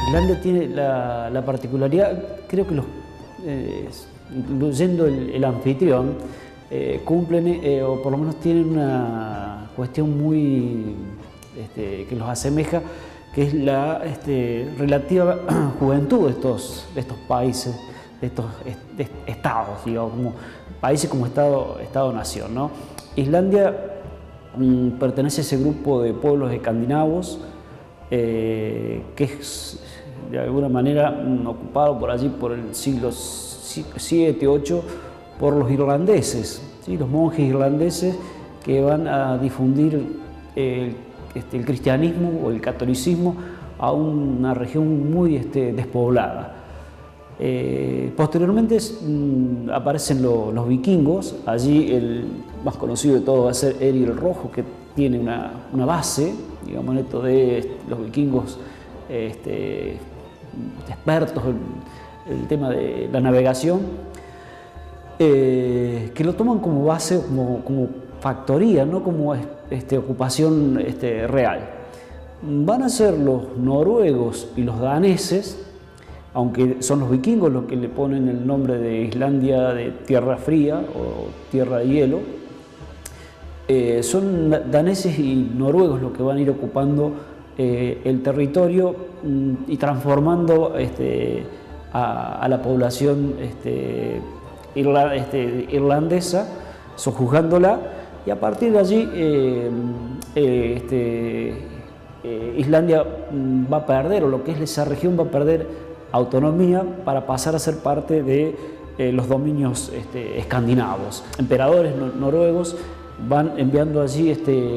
Islandia tiene la particularidad, creo que incluyendo el anfitrión, cumplen o por lo menos tienen una cuestión muy que los asemeja, que es la relativa juventud de estos países, de estos estados, digamos, como países como Estado-nación, ¿no? Islandia pertenece a ese grupo de pueblos escandinavos que es de alguna manera ocupado por allí por el siglo VII, VIII por los irlandeses, ¿sí? Los monjes irlandeses que van a difundir el cristianismo o el catolicismo a una región muy despoblada. Posteriormente aparecen los vikingos. Allí el más conocido de todos va a ser Erik el Rojo, que tiene una base, digamos, en esto de los vikingos expertos en el tema de la navegación, que lo toman como base, como factoría, no como ocupación real. Van a ser los noruegos y los daneses, aunque son los vikingos los que le ponen el nombre de Islandia de tierra fría o tierra de hielo. Son daneses y noruegos los que van a ir ocupando el territorio y transformando a la población irlandesa, sojuzgándola, y a partir de allí Islandia va a perder, o lo que es esa región va a perder autonomía para pasar a ser parte de los dominios escandinavos. Emperadores noruegos van enviando allí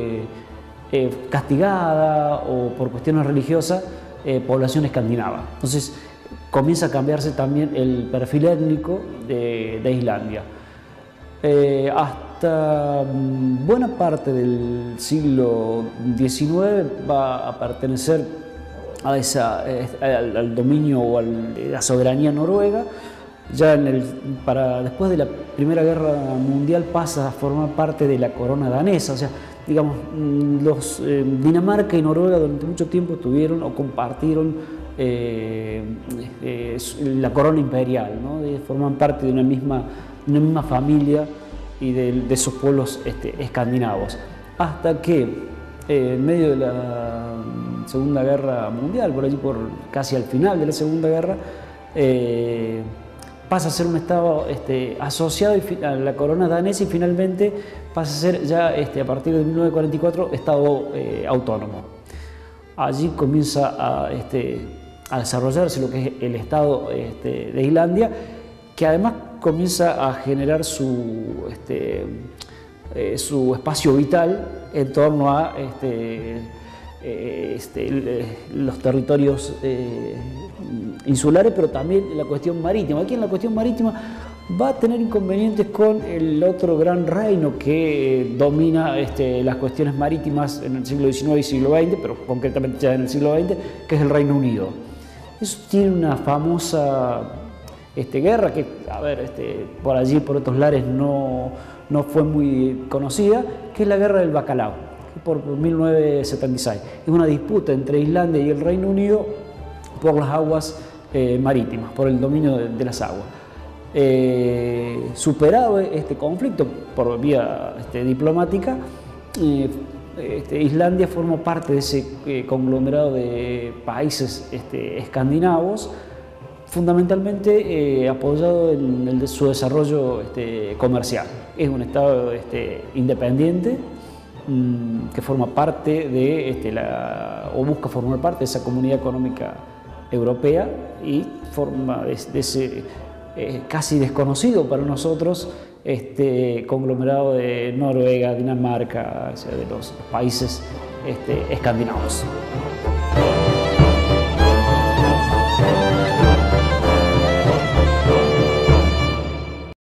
castigada o por cuestiones religiosas población escandinava. Entonces comienza a cambiarse también el perfil étnico de Islandia. Hasta buena parte del siglo XIX va a pertenecer al dominio o a la soberanía noruega. Ya después de la Primera Guerra Mundial pasa a formar parte de la corona danesa. O sea, digamos, Dinamarca y Noruega durante mucho tiempo tuvieron o compartieron la corona imperial, ¿no? Forman parte de una misma familia y de esos pueblos escandinavos. Hasta que en medio de la Segunda Guerra Mundial, por allí casi al final de la Segunda Guerra, pasa a ser un estado asociado a la corona danesa y finalmente pasa a ser ya a partir de 1944 estado autónomo. Allí comienza a desarrollarse lo que es el estado de Islandia, que además comienza a generar su espacio vital en torno a los territorios insulares, pero también la cuestión marítima. Aquí en la cuestión marítima va a tener inconvenientes con el otro gran reino que domina las cuestiones marítimas en el siglo XIX y siglo XX, pero concretamente ya en el siglo XX, que es el Reino Unido. Eso tiene una famosa guerra que, a ver, por allí, por otros lares, no fue muy conocida, que es la Guerra del Bacalao, por 1976. Es una disputa entre Islandia y el Reino Unido por las aguas marítimas, por el dominio de las aguas. Superado este conflicto por vía diplomática, Islandia forma parte de ese conglomerado de países escandinavos, fundamentalmente apoyado en su desarrollo comercial. Es un estado independiente que forma parte de o busca formar parte de esa comunidad económica europea y forma de ese casi desconocido para nosotros conglomerado de Noruega, Dinamarca, o sea, de los países escandinavos.